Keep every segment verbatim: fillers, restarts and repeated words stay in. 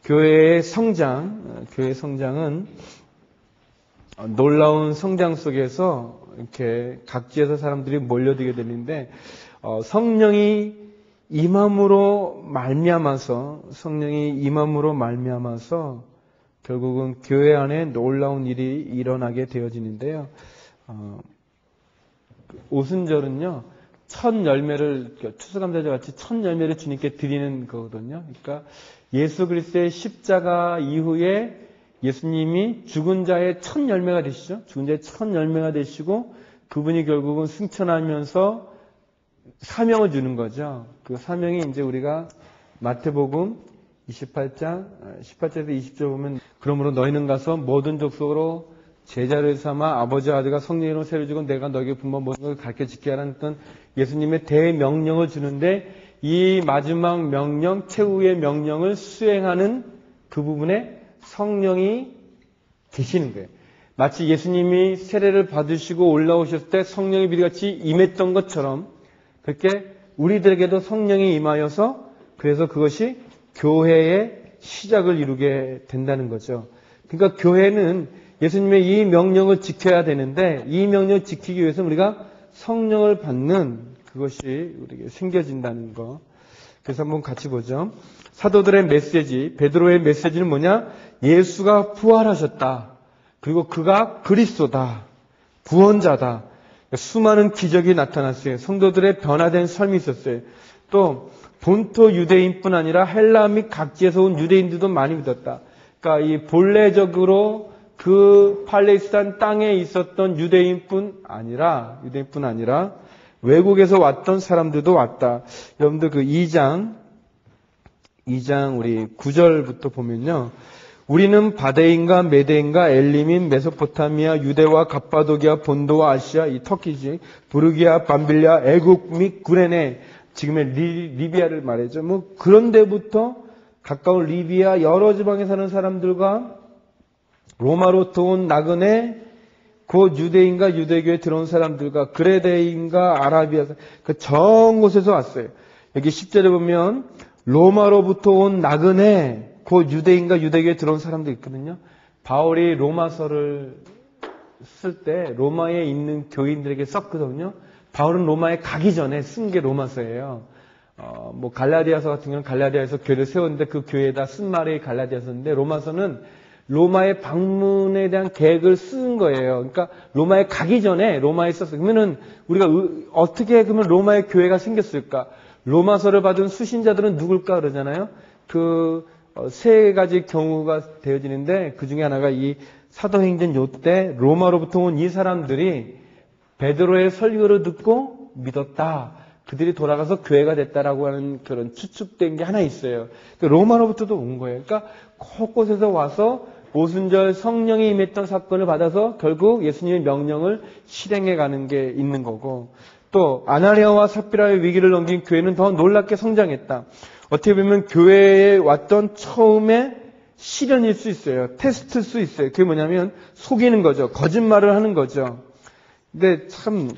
교회의 성장, 교회의 성장은 놀라운 성장 속에서 이렇게 각지에서 사람들이 몰려들게 되는데, 어, 성령이 임함으로 말미암아서, 성령이 임함으로 말미암아서 결국은 교회 안에 놀라운 일이 일어나게 되어지는데요. 어, 오순절은요, 첫 열매를, 추수감사절 같이 첫 열매를 주님께 드리는 거거든요. 그러니까 예수 그리스도의 십자가 이후에 예수님이 죽은 자의 첫 열매가 되시죠. 죽은 자의 첫 열매가 되시고 그분이 결국은 승천하면서 사명을 주는 거죠. 그 사명이 이제 우리가 마태복음 이십팔 장 십팔 절에서 이십 절 보면, 그러므로 너희는 가서 모든 족속으로 제자를 삼아 아버지와 아들과 성령으로 세를 주고 내가 너에게 분번 모든 걸 가르쳐 지키게 하라는 어떤 예수님의 대명령을 주는데, 이 마지막 명령, 최후의 명령을 수행하는 그 부분에 성령이 계시는 거예요. 마치 예수님이 세례를 받으시고 올라오셨을 때 성령이 비리같이 임했던 것처럼 그렇게 우리들에게도 성령이 임하여서, 그래서 그것이 교회의 시작을 이루게 된다는 거죠. 그러니까 교회는 예수님의 이 명령을 지켜야 되는데, 이 명령을 지키기 위해서 우리가 성령을 받는 그것이 우리에게 생겨진다는 거. 그래서 한번 같이 보죠. 사도들의 메시지, 베드로의 메시지는 뭐냐? 예수가 부활하셨다. 그리고 그가 그리스도다. 구원자다. 수많은 기적이 나타났어요. 성도들의 변화된 삶이 있었어요. 또 본토 유대인뿐 아니라 헬라 및 각지에서 온 유대인들도 많이 믿었다. 그러니까 이 본래적으로 그 팔레스타인 땅에 있었던 유대인뿐 아니라 유대인뿐 아니라 외국에서 왔던 사람들도 왔다. 여러분들 그 이 장 이 장 우리 구 절부터 보면요. 우리는 바데인과 메데인과 엘림인 메소포타미아, 유대와 갑바도기아, 본도와 아시아, 이 터키지, 부르기아, 밤빌리아, 애국 및 구레네, 지금의 리, 리비아를 말하죠. 뭐 그런 데부터 가까운 리비아 여러 지방에 사는 사람들과 로마로부터 온 나그네, 곧 유대인과 유대교에 들어온 사람들과 그레데인과 아라비아, 그 전 곳에서 왔어요. 여기 십 절에 보면 로마로부터 온 나그네, 곧 유대인과 유대교에 들어온 사람도 있거든요. 바울이 로마서를 쓸 때 로마에 있는 교인들에게 썼거든요. 바울은 로마에 가기 전에 쓴 게 로마서예요. 어, 뭐 갈라디아서 같은 경우는 갈라디아에서 교회를 세웠는데 그 교회에다 쓴 말이 갈라디아서인데, 로마서는 로마의 방문에 대한 계획을 쓴 거예요. 그러니까 로마에 가기 전에 로마에 썼어요. 그러면은 우리가 어떻게 그러면 로마의 교회가 생겼을까? 로마서를 받은 수신자들은 누굴까 그러잖아요. 그 세 가지 경우가 되어지는데, 그 중에 하나가 이 사도행전 요때 로마로부터 온 이 사람들이 베드로의 설교를 듣고 믿었다. 그들이 돌아가서 교회가 됐다라고 하는 그런 추측된 게 하나 있어요. 로마로부터도 온 거예요. 그러니까 곳곳에서 와서 오순절 성령이 임했던 사건을 받아서 결국 예수님의 명령을 실행해 가는 게 있는 거고, 또 아나니아와 삽비라의 위기를 넘긴 교회는 더 놀랍게 성장했다. 어떻게 보면 교회에 왔던 처음에 시련일 수 있어요. 테스트일 수 있어요. 그게 뭐냐면 속이는 거죠. 거짓말을 하는 거죠. 근데 참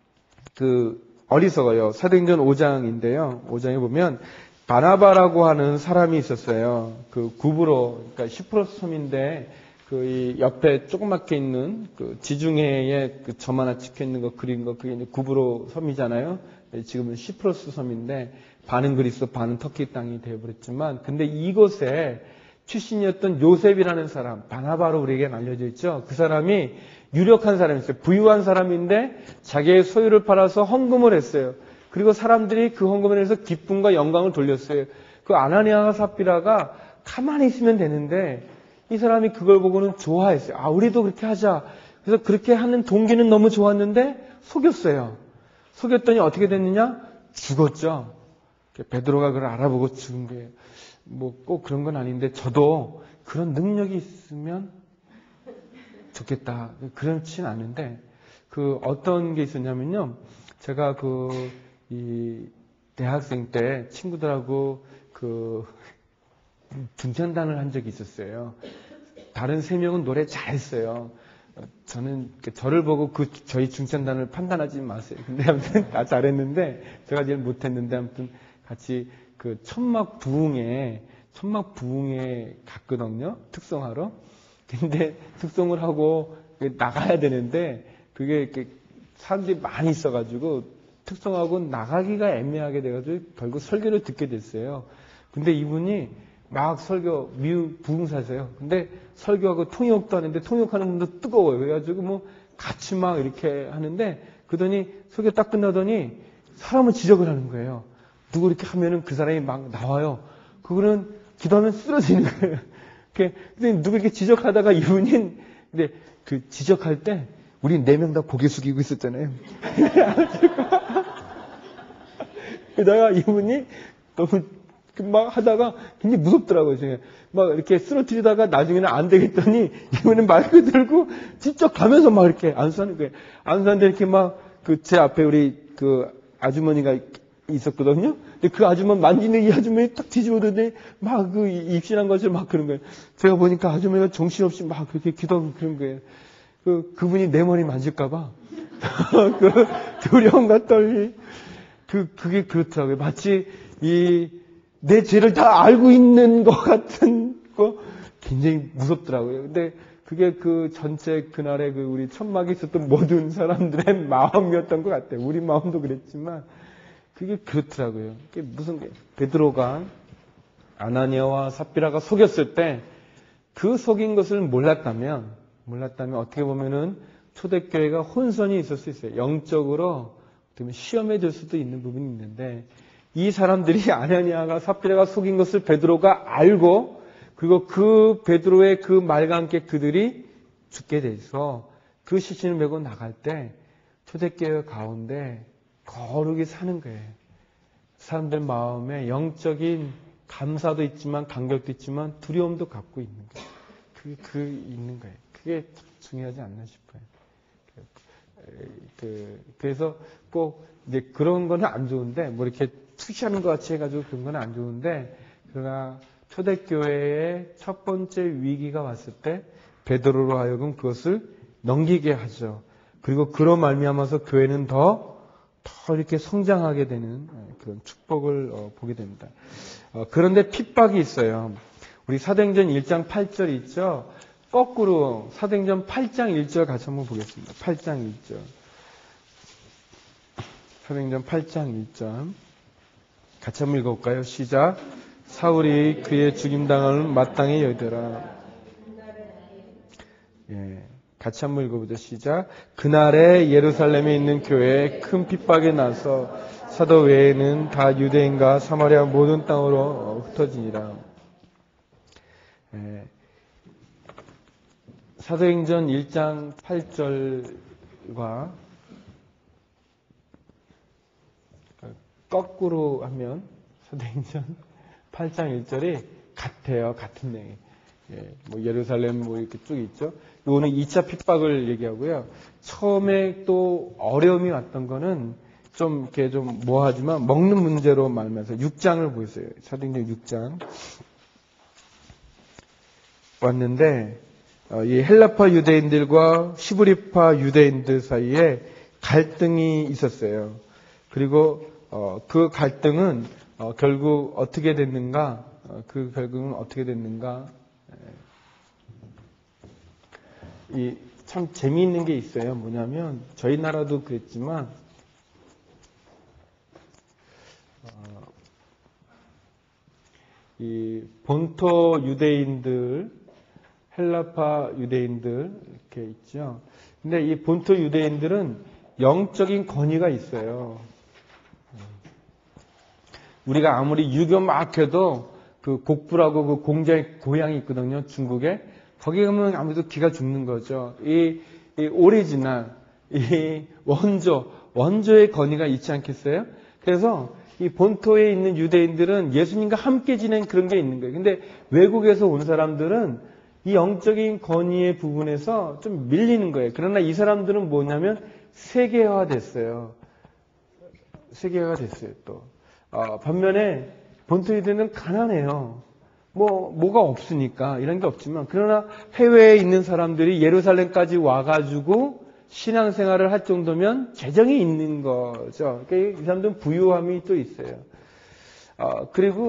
그 어리석어요. 사도행전 오 장인데요. 오 장에 보면 바나바라고 하는 사람이 있었어요. 그 구브로, 그러니까 시프러스 섬인데 그 이 옆에 조그맣게 있는 그 지중해에 그 점 하나 찍혀 있는 거 그린 거, 그게 이제 구브로 섬이잖아요. 지금은 시프러스 섬인데 반은 그리스, 반은 터키 땅이 되어버렸지만, 근데 이곳에 출신이었던 요셉이라는 사람, 바나바로 우리에게 알려져 있죠. 그 사람이 유력한 사람이었어요. 부유한 사람인데 자기의 소유를 팔아서 헌금을 했어요. 그리고 사람들이 그 헌금을 해서 기쁨과 영광을 돌렸어요. 그 아나니아와 삽비라가 가만히 있으면 되는데 이 사람이 그걸 보고는 좋아했어요. 아, 우리도 그렇게 하자. 그래서 그렇게 하는 동기는 너무 좋았는데 속였어요. 속였더니 어떻게 됐느냐? 죽었죠. 베드로가 그걸 알아보고 죽은 거예요. 뭐 꼭 그런 건 아닌데 저도 그런 능력이 있으면 좋겠다. 그렇진 않은데, 그 어떤 게 있었냐면요. 제가 그 이 대학생 때 친구들하고 그 중창단을 한 적이 있었어요. 다른 세 명은 노래 잘했어요. 저는 저를 보고 그 저희 중창단을 판단하지 마세요. 근데 아무튼 다 잘했는데 제가 제일 못했는데, 아무튼 같이 그 천막 부흥에 천막 부흥에 갔거든요. 특송하러. 근데 특송을 하고 나가야 되는데 그게 사람들이 많이 있어가지고 특송하고 나가기가 애매하게 돼가지고 결국 설교를 듣게 됐어요. 근데 이분이 막 설교, 미국 부흥사세요. 근데 설교하고 통역도 하는데 통역하는 분도 뜨거워요. 그래가지고 뭐 같이 막 이렇게 하는데 그러더니 설교 딱 끝나더니 사람을 지적을 하는 거예요. 누구 이렇게 하면은 그 사람이 막 나와요. 그거는 기도하면 쓰러지는 거예요. 근데 누구 이렇게 지적하다가 이분이 근데 그 지적할 때 우리 네 명 다 고개 숙이고 있었잖아요. 그러다가 이분이 너무 막 하다가 굉장히 무섭더라고요. 제가 막 이렇게 쓰러뜨리다가 나중에는 안 되겠더니 이분은 마이크 들고 직접 가면서 막 이렇게 안수하는 거예요. 안수하는데 이렇게 막 그 제 앞에 우리 그 아주머니가 있었거든요. 근데 그 아주머니 만지는 이 아주머니 딱 뒤집어더니 막 그 입신한 것을 막 그런 거예요. 제가 보니까 아주머니가 정신없이 막 그렇게 기도하고 그런 거예요. 그, 그분이 내 머리 만질까봐. 그 두려움과 떨림. 그, 그게 그렇더라고요. 마치 이, 내 죄를 다 알고 있는 것 같은 거 굉장히 무섭더라고요. 근데 그게 그 전체 그날의 그 우리 천막에 있었던 모든 사람들의 마음이었던 것 같아요. 우리 마음도 그랬지만 그게 그렇더라고요. 그게 무슨 게 베드로가 아나니아와 삽비라가 속였을 때 그 속인 것을 몰랐다면 몰랐다면 어떻게 보면은 초대교회가 혼선이 있을 수 있어요. 영적으로 어떻게 시험에 들 수도 있는 부분이 있는데 이 사람들이 아나니아가 삽비라가 속인 것을 베드로가 알고 그리고 그 베드로의 그 말과 함께 그들이 죽게 돼서 그 시신을 메고 나갈 때 초대교회 가운데 거룩히 사는 거예요. 사람들 마음에 영적인 감사도 있지만 감격도 있지만 두려움도 갖고 있는 거예요. 그, 그 있는 거예요. 그게 참 중요하지 않나 싶어요. 그, 그래서 꼭 이제 그런 거는 안 좋은데 뭐 이렇게 투시하는 것 같이 해가지고 그런 건 안 좋은데 그러나 초대교회의 첫 번째 위기가 왔을 때 베드로로 하여금 그것을 넘기게 하죠. 그리고 그로 말미암아서 교회는 더 더 이렇게 성장하게 되는 그런 축복을 어, 보게 됩니다. 어, 그런데 핍박이 있어요. 우리 사도행전 일 장 팔 절 있죠? 거꾸로 사도행전 팔 장 일 절 같이 한번 보겠습니다. 팔 장 일 절. 사도행전 팔 장 일 절. 같이 한번 읽어볼까요? 시작. 사울이 그의 죽임당함을 마땅히 여기더라. 예. 같이 한번 읽어보죠. 시작. 그날에 예루살렘에 있는 교회에 큰 핍박이 나서 사도 외에는 다 유대인과 사마리아 모든 땅으로 흩어지니라. 예. 사도행전 일 장 팔 절과 거꾸로 하면 사도행전 팔 장 일 절이 같아요. 같은 내용. 예, 뭐 예루살렘 뭐 이렇게 쭉 있죠. 이거는 이 차 핍박을 얘기하고요. 처음에 또 어려움이 왔던 거는 좀 이렇게 좀 뭐하지만 먹는 문제로 말하면서 육 장을 보였어요. 사도행전 육 장 왔는데 어, 이 헬라파 유대인들과 히브리파 유대인들 사이에 갈등이 있었어요. 그리고 어, 그 갈등은 어, 결국 어떻게 됐는가? 어, 그 결국은 어떻게 됐는가? 이 참 재미있는 게 있어요. 뭐냐면 저희 나라도 그랬지만 어, 이 본토 유대인들, 헬라파 유대인들 이렇게 있죠. 근데 이 본토 유대인들은 영적인 권위가 있어요. 우리가 아무리 유교 막 해도 그 곡부라고 그 공자의 고향이 있거든요. 중국에. 거기 가면 아무래도 기가 죽는 거죠. 이, 이 오리지널, 이 원조, 원조의 권위가 있지 않겠어요? 그래서 이 본토에 있는 유대인들은 예수님과 함께 지낸 그런 게 있는 거예요. 근데 외국에서 온 사람들은 이 영적인 권위의 부분에서 좀 밀리는 거예요. 그러나 이 사람들은 뭐냐면 세계화 됐어요. 세계화가 됐어요, 또. 어, 반면에 본토 유대인은 가난해요. 뭐, 뭐가 없으니까, 이런 게 없지만, 그러나 해외에 있는 사람들이 예루살렘까지 와가지고 신앙생활을 할 정도면 재정이 있는 거죠. 그러니까 이 사람들은 부유함이 또 있어요. 어, 그리고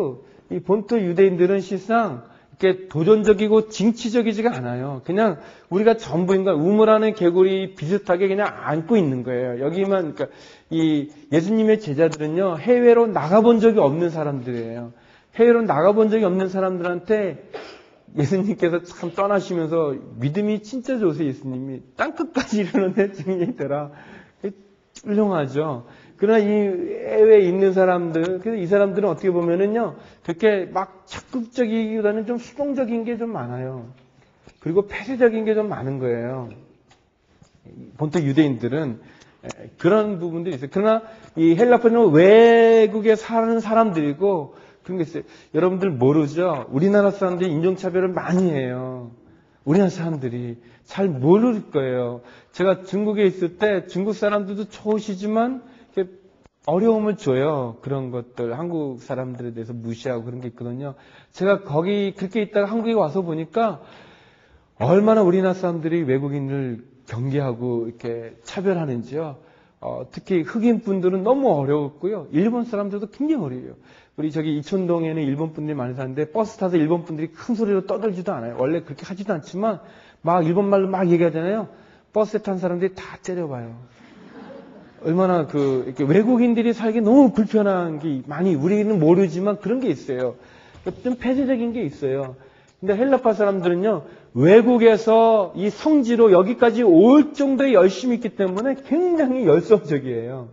이 본토 유대인들은 실상 이렇게 도전적이고 징치적이지가 않아요. 그냥 우리가 전부인가 우물하는 개구리 비슷하게 그냥 안고 있는 거예요. 여기만 그러니까 이 예수님의 제자들은요 해외로 나가본 적이 없는 사람들이에요. 해외로 나가본 적이 없는 사람들한테 예수님께서 참 떠나시면서 믿음이 진짜 좋으세요. 예수님이 땅끝까지 이르는 증인이더라. 훌륭하죠. 그러나 이 해외에 있는 사람들, 그래서 이 사람들은 어떻게 보면은요, 그렇게 막 적극적이기보다는 좀 수동적인 게 좀 많아요. 그리고 폐쇄적인 게 좀 많은 거예요. 본토 유대인들은 그런 부분들이 있어요. 그러나 이 헬라파는 외국에 사는 사람들이고 그런 게 있어요. 여러분들 모르죠? 우리나라 사람들이 인종차별을 많이 해요. 우리나라 사람들이 잘 모를 거예요. 제가 중국에 있을 때 중국 사람들도 좋으시지만 어려움을 줘요. 그런 것들. 한국 사람들에 대해서 무시하고 그런 게 있거든요. 제가 거기 그렇게 있다가 한국에 와서 보니까 얼마나 우리나라 사람들이 외국인을 경계하고 이렇게 차별하는지요. 어, 특히 흑인 분들은 너무 어려웠고요. 일본 사람들도 굉장히 어려워요. 우리 저기 이촌동에는 일본 분들이 많이 사는데 버스 타서 일본 분들이 큰 소리로 떠들지도 않아요. 원래 그렇게 하지도 않지만 막 일본 말로 막 얘기하잖아요. 버스에 탄 사람들이 다 째려봐요. 얼마나 그 이렇게 외국인들이 살기 너무 불편한 게 많이 우리는 모르지만 그런 게 있어요. 좀 폐쇄적인 게 있어요. 근데 헬라파 사람들은요 외국에서 이 성지로 여기까지 올 정도의 열심이 있기 때문에 굉장히 열성적이에요.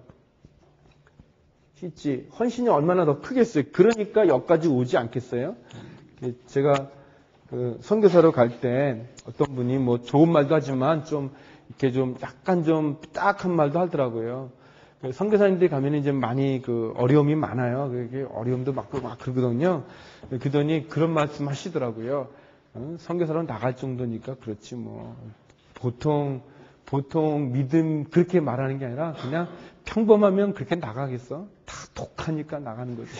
있지 헌신이 얼마나 더 크겠어요. 그러니까 여기까지 오지 않겠어요? 제가 그 선교사로 갈 때 어떤 분이 뭐 좋은 말도 하지만 좀 이렇게 좀 약간 좀 딱한 말도 하더라고요. 선교사님들이 가면 이제 많이 그 어려움이 많아요. 그게 어려움도 많고 막 그러거든요. 그러더니 그런 말씀 하시더라고요. 어? 선교사로 나갈 정도니까 그렇지 뭐 보통 보통 믿음 그렇게 말하는 게 아니라 그냥 평범하면 그렇게 나가겠어? 다 독하니까 나가는 거지.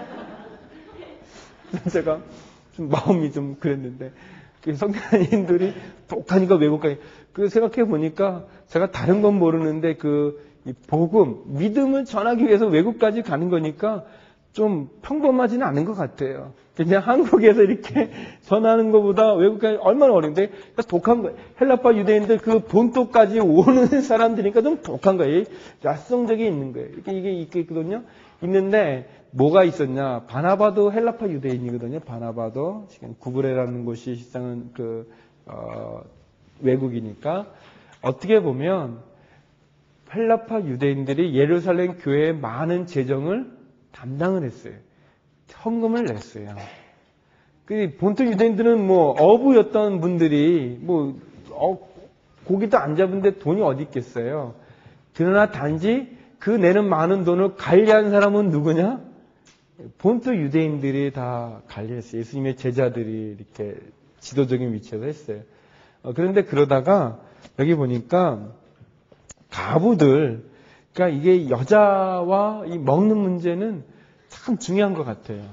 제가 좀 마음이 좀 그랬는데 선교사님들이 독하니까 외국 가니 그 생각해 보니까 제가 다른 건 모르는데 그 이 복음 믿음을 전하기 위해서 외국까지 가는 거니까 좀 평범하지는 않은 것 같아요. 그냥 한국에서 이렇게 전하는 것보다 외국까지 얼마나 어려운데 그러니까 독한 거예요. 헬라파 유대인들 그 본토까지 오는 사람들이니까 좀 독한 거예요. 야성적이 있는 거예요. 이게 이게 이게 있거든요. 있는데 뭐가 있었냐? 바나바도 헬라파 유대인이거든요. 바나바도 지금 구브레라는 곳이 실상은 그 어, 외국이니까 어떻게 보면 헬라파 유대인들이 예루살렘 교회에 많은 재정을 담당을 했어요. 헌금을 냈어요. 그 본토 유대인들은 뭐 어부였던 분들이 뭐 어, 고기도 안 잡은데 돈이 어디 있겠어요. 그러나 단지 그 내는 많은 돈을 관리한 사람은 누구냐? 본토 유대인들이 다 관리했어요. 예수님의 제자들이 이렇게 지도적인 위치에서 했어요. 어, 그런데 그러다가 여기 보니까 가부들, 그러니까 이게 여자와 이 먹는 문제는 참 중요한 것 같아요.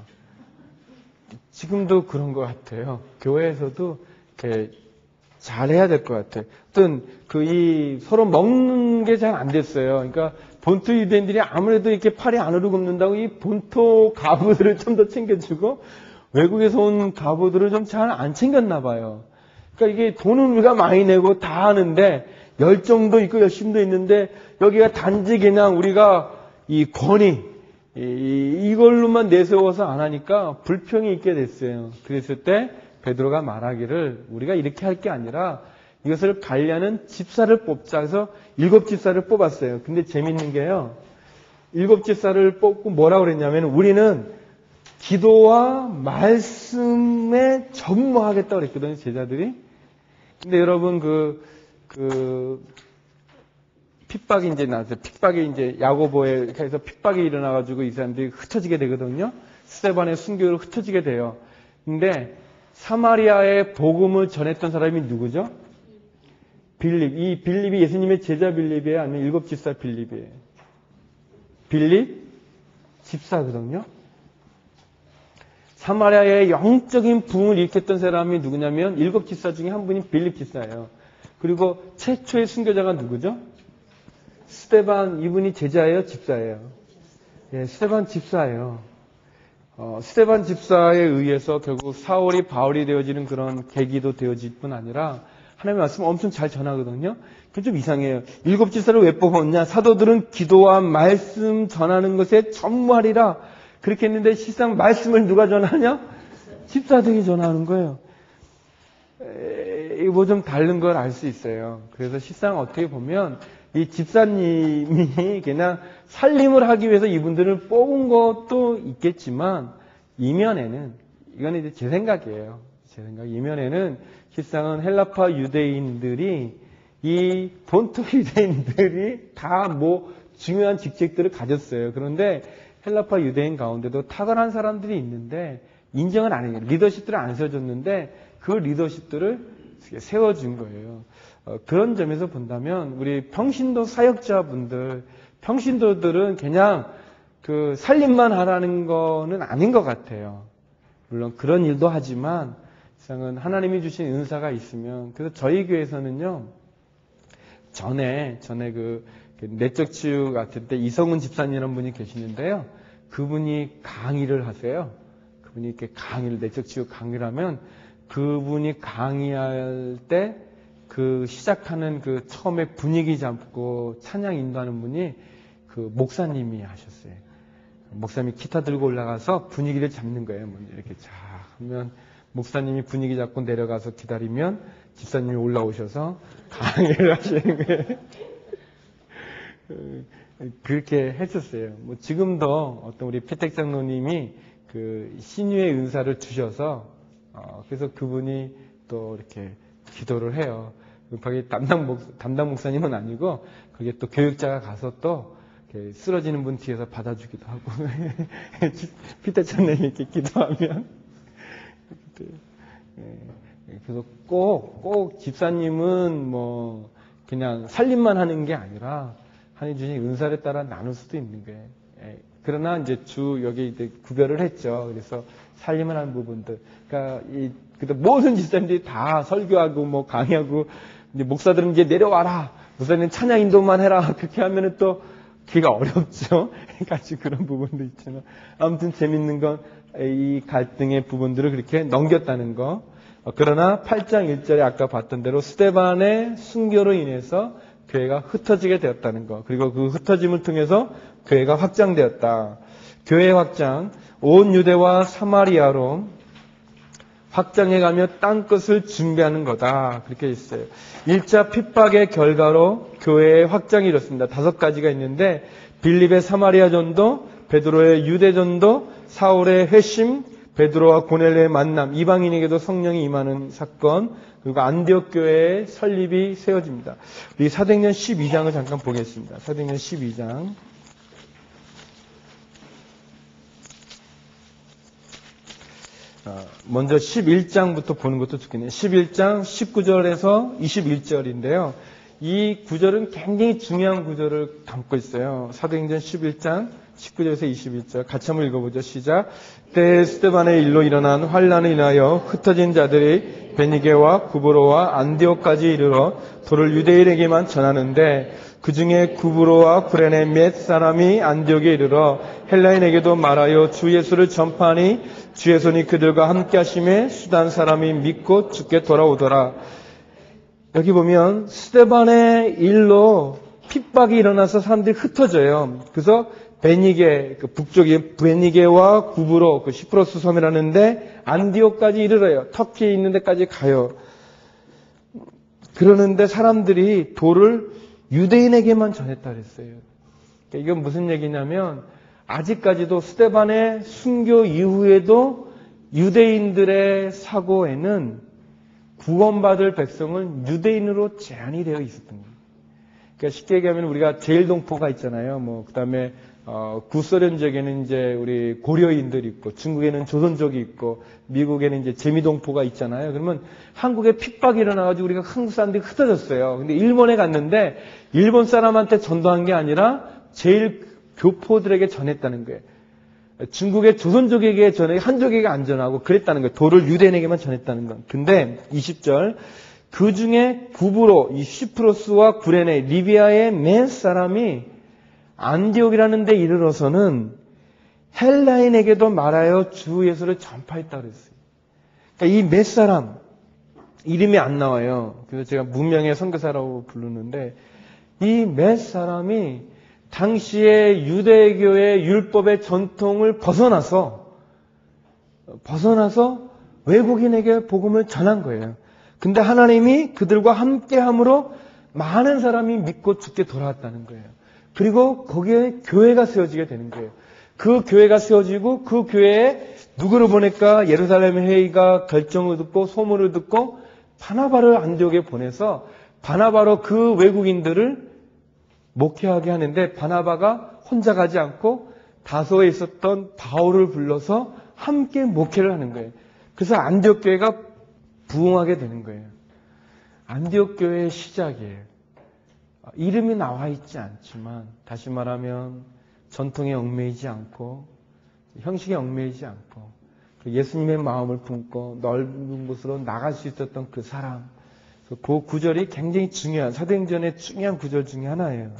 지금도 그런 것 같아요. 교회에서도 이렇게 잘해야 될 것 같아요. 어떤 그 이 서로 먹는 게 잘 안 됐어요. 그러니까 본토 유대인들이 아무래도 이렇게 팔이 안으로 굽는다고 이 본토 가부들을 좀 더 챙겨주고 외국에서 온 가부들을 좀 잘 안 챙겼나 봐요. 그러니까 이게 돈은 우리가 많이 내고 다 하는데 열정도 있고 열심도 있는데 여기가 단지 그냥 우리가 이 권위 이, 이걸로만 내세워서 안 하니까 불평이 있게 됐어요. 그랬을 때 베드로가 말하기를 우리가 이렇게 할 게 아니라 이것을 관리하는 집사를 뽑자. 그래서 일곱 집사를 뽑았어요. 근데 재밌는 게요. 일곱 집사를 뽑고 뭐라고 그랬냐면 우리는 기도와 말씀에 전무하겠다고 그랬거든요. 제자들이. 근데 여러분 그, 그, 핍박이 이제 나왔어요. 핍박이 이제 야고보에 해서 핍박이 일어나가지고 이 사람들이 흩어지게 되거든요. 스데반의 순교를 흩어지게 돼요. 근데 사마리아의 복음을 전했던 사람이 누구죠? 빌립. 이 빌립이 예수님의 제자 빌립이에요? 아니면 일곱 집사 빌립이에요? 빌립? 집사거든요. 사마리아의 영적인 부흥을 일으켰던 사람이 누구냐면 일곱 집사 중에 한 분이 빌립 집사예요. 그리고 최초의 순교자가 누구죠? 스데반. 이분이 제자예요? 집사예요? 예, 스데반 집사예요. 어, 스데반 집사에 의해서 결국 사울이 바울이 되어지는 그런 계기도 되어질 뿐 아니라 하나님의 말씀을 엄청 잘 전하거든요. 그게 좀 이상해요. 일곱 집사를 왜 뽑았냐? 사도들은 기도와 말씀 전하는 것에 전무하리라. 그렇게 했는데 실상 말씀을 누가 전하냐? 집사들이 전하는 거예요. 이거 뭐 좀 다른 걸 알 수 있어요. 그래서 실상 어떻게 보면 이 집사님이 그냥 살림을 하기 위해서 이분들을 뽑은 것도 있겠지만 이면에는 이건 이제 제 생각이에요. 제 생각 이면에는 실상은 헬라파 유대인들이 이 본토 유대인들이 다 뭐 중요한 직책들을 가졌어요. 그런데 헬라파 유대인 가운데도 탁월한 사람들이 있는데 인정을 안 해요. 리더십들을 안 세워줬는데 그 리더십들을 세워준 거예요. 어, 그런 점에서 본다면 우리 평신도 사역자분들, 평신도들은 그냥 그 살림만 하라는 거는 아닌 것 같아요. 물론 그런 일도 하지만 세상은 하나님이 주신 은사가 있으면 그래서 저희 교회에서는요 전에 전에 그, 그 내적 치유 같은 때 이성훈 집사님이라는 분이 계시는데요. 그분이 강의를 하세요. 그분이 이렇게 강의를 내적 치유 강의를 하면 그분이 강의할 때 그 시작하는 그 처음에 분위기 잡고 찬양 인도하는 분이 그 목사님이 하셨어요. 목사님이 기타 들고 올라가서 분위기를 잡는 거예요. 먼저 이렇게 자 하면 목사님이 분위기 잡고 내려가서 기다리면 집사님이 올라오셔서 강의를 하시는 거예요. 그렇게 했었어요. 뭐 지금도 어떤 우리 패택 장로님이 그 신유의 은사를 주셔서 어 그래서 그분이 또 이렇게 기도를 해요. 거기 담당 목 담당 목사님은 아니고 거기에 또 교육자가 가서 또 이렇게 쓰러지는 분 뒤에서 받아주기도 하고 피터 장로님이 이렇게 기도하면 그래서 꼭 꼭 집사님은 뭐 그냥 살림만 하는 게 아니라 하나님 주신 은사를 따라 나눌 수도 있는 거예요. 그러나 이제 주 여기 이제 구별을 했죠. 그래서 살림을 하는 부분들. 그러니까 이 그때 모든 집사님들이 다 설교하고 뭐 강의하고 이제 목사들은 이제 내려와라. 목사님 찬양 인도만 해라. 그렇게 하면은 또 그게 어렵죠. 같이 그런 부분도 있지만 아무튼 재밌는 건 이 갈등의 부분들을 그렇게 넘겼다는 거. 그러나 팔 장 일 절에 아까 봤던 대로 스데반의 순교로 인해서 교회가 흩어지게 되었다는 거. 그리고 그 흩어짐을 통해서 교회가 확장되었다. 교회 확장, 온 유대와 사마리아로 확장해가며 땅끝을 준비하는 거다. 그렇게 있어요. 일 차 핍박의 결과로 교회의 확장이 이렇습니다. 다섯 가지가 있는데 빌립의 사마리아 전도, 베드로의 유대 전도, 사울의 회심, 베드로와 고넬료의 만남, 이방인에게도 성령이 임하는 사건, 그리고 안디옥 교회의 설립이 세워집니다. 우리 사도행전 십이 장을 잠깐 보겠습니다. 사도행전 십이 장. 먼저 십일 장부터 보는 것도 좋겠네요. 십일 장 십구 절에서 이십일 절인데요. 이 구절은 굉장히 중요한 구절을 담고 있어요. 사도행전 십일 장 십구 절에서 이십일 절 같이 한번 읽어보죠. 시작. 때에 스데반의 일로 일어난 환란을 인하여 흩어진 자들이 베니게와 구브로와 안디옥까지 이르러 도를 유대인에게만 전하는데 그 중에 구브로와 구레네 몇 사람이 안디옥에 이르러 헬라인에게도 말하여 주 예수를 전파하니 주의 손이 그들과 함께 하심에 수단 사람이 믿고 주께 돌아오더라. 여기 보면 스데반의 일로 핍박이 일어나서 사람들이 흩어져요. 그래서 베니게, 그 북쪽에 베니게와 구브로, 그 시프로스 섬이라는데 안디옥까지 이르러요. 터키에 있는 데까지 가요. 그러는데 사람들이 도를 유대인에게만 전했다 그랬어요. 이건 무슨 얘기냐면 아직까지도 스데반의 순교 이후에도 유대인들의 사고에는 구원받을 백성은 유대인으로 제한이 되어 있었던 거예요. 그러니까 쉽게 얘기하면 우리가 제일동포가 있잖아요. 뭐 그다음에 어, 구소련 지역에는 이제 우리 고려인들이 있고 중국에는 조선족이 있고 미국에는 이제 재미동포가 있잖아요. 그러면 한국에 핍박이 일어나가지고 우리가 한국 사람들이 흩어졌어요. 근데 일본에 갔는데 일본 사람한테 전도한 게 아니라 제일 교포들에게 전했다는 거예요. 중국의 조선족에게 전해 한족에게 안 전하고 그랬다는 거예요. 도를 유대인에게만 전했다는 건. 근데 이십 절 그 중에 구브로 이 시프로스와 구레네 리비아의 몇 사람이 안디옥이라는 데 이르러서는 헬라인에게도 말하여 주 예수를 전파했다 그랬어요. 그러니까 이 몇 사람 이름이 안 나와요. 그래서 제가 무명의 선교사라고 부르는데 이 몇 사람이 당시의 유대교의 율법의 전통을 벗어나서 벗어나서 외국인에게 복음을 전한 거예요. 근데 하나님이 그들과 함께함으로 많은 사람이 믿고 죽게 돌아왔다는 거예요. 그리고 거기에 교회가 세워지게 되는 거예요. 그 교회가 세워지고 그 교회에 누구를 보낼까? 예루살렘 회의가 결정을 듣고 소문을 듣고 바나바를 안디옥에 보내서 바나바로 그 외국인들을 목회하게 하는데 바나바가 혼자 가지 않고 다소에 있었던 바울을 불러서 함께 목회를 하는 거예요. 그래서 안디옥 교회가 부흥하게 되는 거예요. 안디옥 교회의 시작이에요. 이름이 나와 있지 않지만 다시 말하면 전통에 얽매이지 않고 형식에 얽매이지 않고 예수님의 마음을 품고 넓은 곳으로 나갈 수 있었던 그 사람, 그 구절이 굉장히 중요한 사도행전의 중요한 구절 중에 하나예요.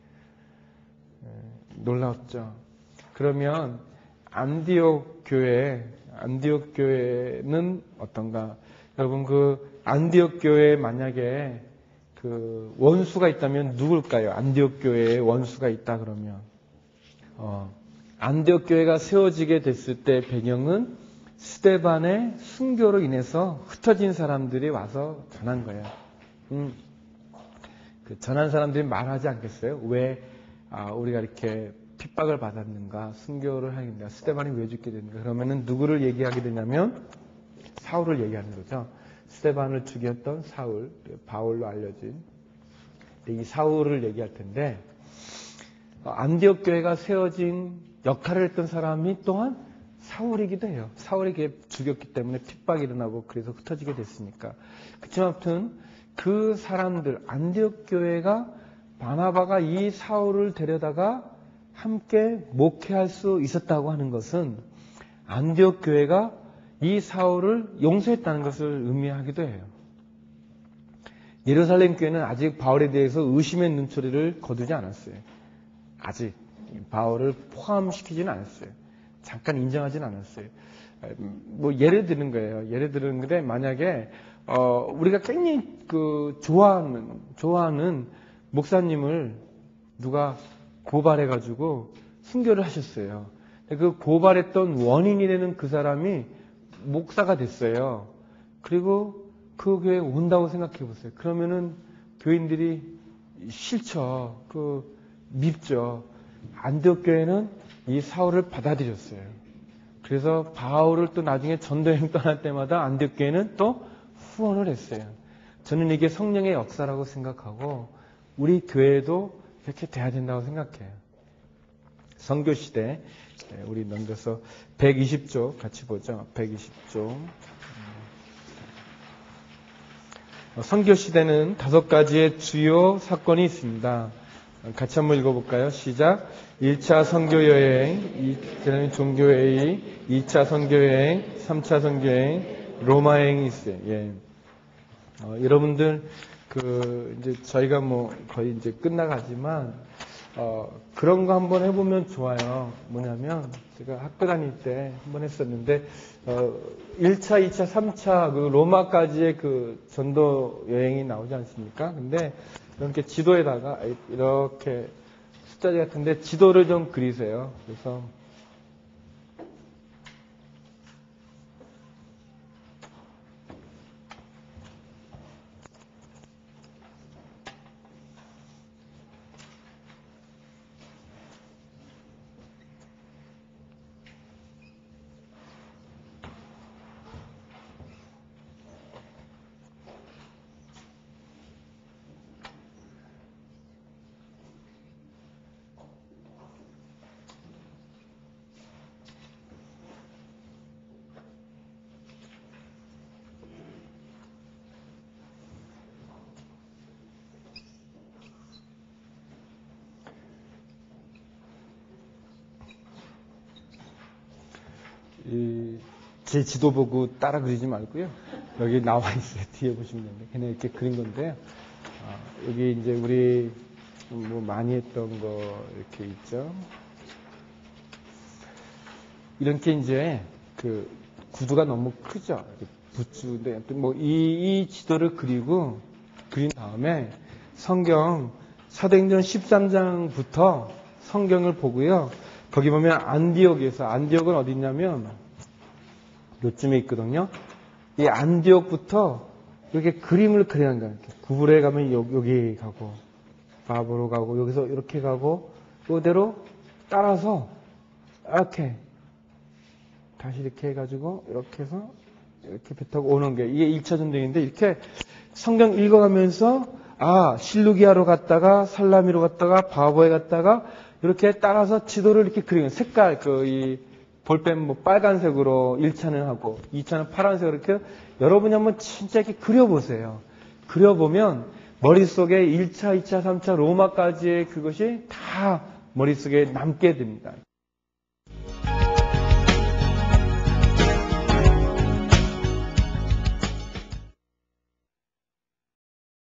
놀랍죠. 그러면 안디옥 교회, 안디옥 교회는 어떤가? 여러분 그 안디옥 교회에 만약에 그 원수가 있다면 누굴까요? 안디옥 교회에 원수가 있다 그러면 어, 안디옥 교회가 세워지게 됐을 때 배경은 스데반의 순교로 인해서 흩어진 사람들이 와서 전한 거예요. 음, 그 전한 사람들이 말하지 않겠어요? 왜 아, 우리가 이렇게 핍박을 받았는가? 순교를 하는가? 스데반이 왜 죽게 됐는가? 그러면은 누구를 얘기하게 되냐면 사울을 얘기하는 거죠. 스데반을 죽였던 사울, 바울로 알려진 이 사울을 얘기할 텐데 안디옥 교회가 세워진 역할을 했던 사람이 또한 사울이기도 해요. 사울에게 죽였기 때문에 핍박이 일어나고 그래서 흩어지게 됐으니까. 그렇지만 아무튼 그 사람들 안디옥 교회가 바나바가 이 사울을 데려다가 함께 목회할 수 있었다고 하는 것은 안디옥 교회가 이 사울을 용서했다는 것을 의미하기도 해요. 예루살렘 교회는 아직 바울에 대해서 의심의 눈초리를 거두지 않았어요. 아직 바울을 포함시키지는 않았어요. 잠깐 인정하지는 않았어요. 뭐 예를 드는 거예요. 예를 드는 건데 만약에 어 우리가 굉장히 그 좋아하는 좋아하는 목사님을 누가 고발해가지고 순교를 하셨어요. 그 고발했던 원인이 되는 그 사람이 목사가 됐어요. 그리고 그 교회에 온다고 생각해 보세요. 그러면은 교인들이 싫죠. 그 밉죠. 안디옥 교회는 이 사울을 받아들였어요. 그래서 바울을 또 나중에 전도여행 떠날 때마다 안디옥 교회는 또 후원을 했어요. 저는 이게 성령의 역사라고 생각하고 우리 교회도 이렇게 돼야 된다고 생각해요. 선교시대 우리 넘겨서 백이십 조 같이 보죠. 백이십 조 선교시대는 다섯 가지의 주요 사건이 있습니다. 같이 한번 읽어볼까요? 시작. 일 차 선교여행, 그 다음에 종교회의, 이 차 선교여행, 삼 차 선교여행, 로마여행이 있어요. 예. 어, 여러분들, 그, 이제 저희가 뭐 거의 이제 끝나가지만, 어, 그런 거 한번 해보면 좋아요. 뭐냐면, 제가 학교 다닐 때 한번 했었는데, 어, 일 차, 이 차, 삼 차, 그 로마까지의 그 전도 여행이 나오지 않습니까? 근데, 이렇게 지도에다가 이렇게 숫자지 같은데 지도를 좀 그리세요. 그래서 이, 제 지도 보고 따라 그리지 말고요. 여기 나와 있어요. 뒤에 보시면 됩니다. 그냥 이렇게 그린 건데요. 아, 여기 이제 우리 뭐 많이 했던 거 이렇게 있죠. 이렇게 이제 그 구두가 너무 크죠. 부츠인데 뭐 이 이 지도를 그리고 그린 다음에 성경 사도행전 십삼 장부터 성경을 보고요. 거기 보면 안디옥에서, 안디옥은 어디 있냐면 요쯤에 있거든요. 이 안디옥부터 이렇게 그림을 그리는 거예요. 구불에 가면 여기, 여기 가고 바보로 가고 여기서 이렇게 가고 이대로 따라서 이렇게 다시 이렇게 해가지고 이렇게 해서 이렇게 배 타고 오는 게 이게 일 차 전쟁인데 이렇게 성경 읽어가면서 아 실루기아로 갔다가 살라미로 갔다가 바보에 갔다가 이렇게 따라서 지도를 이렇게 그리는 색깔 그 이 볼펜 뭐 빨간색으로 일 차는 하고 이 차는 파란색으로 이렇게 여러분이 한번 진짜 이렇게 그려보세요. 그려보면 머릿속에 일 차, 이 차, 삼 차 로마까지의 그것이 다 머릿속에 남게 됩니다.